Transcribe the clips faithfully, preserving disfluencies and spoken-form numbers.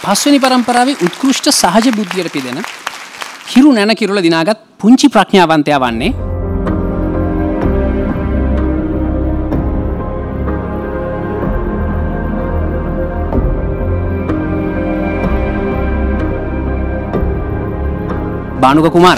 පස්වෙනි පරම්පරාවේ උත්කෘෂ්ඨ සහජ බුද්ධියට පිදෙන හිරු නැන කිරුල දිනාගත් පුංචි ප්‍රඥාවන්තයා වන්නේ බානුක කුමාර.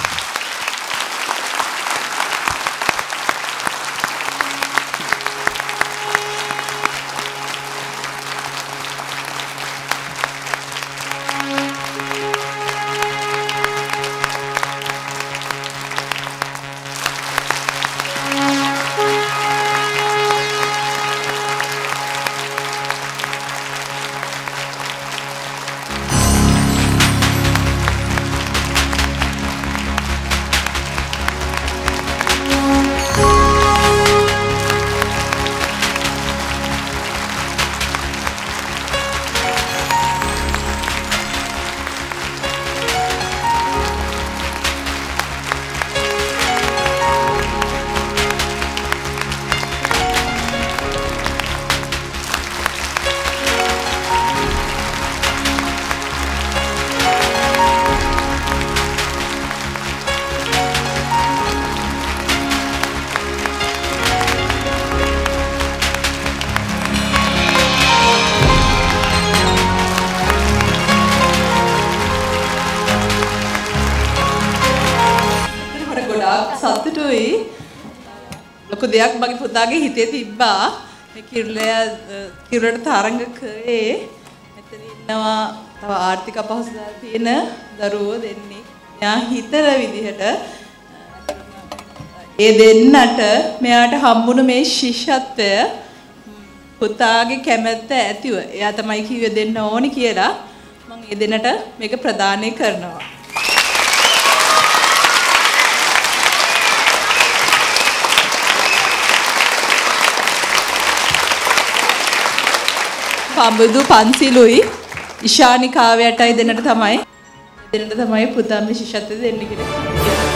සතුටුයි ලොකු දෙයක් මගේ පුතාගේ හිතේ තිබ්බා මේ කිරුළය කිරුළට තරංග කරේ මෙතන ඉන්නවා තව ආර්ථික අපහසුතාවය තියෙන දරුවෝ දෙන්නේ එයා හිතන විදිහට ඒ දෙන්නට මෙයාට හම්බුණු මේ ශිෂ්‍යත්වය පුතාගේ කැමැත්ත ඇතිව එයා තමයි කිව්වේ දෙන්න ඕනි කියලා මම ඒ දෙන්නට මේක ප්‍රදානය කරනවා. පඹදු පන්සිලුයි ඉශානි කාව්‍යයටයි දෙන්නට තමයි දෙන්නට තමයි පුතාගේ ශිෂ්‍යත්වය දෙන්න කියලා.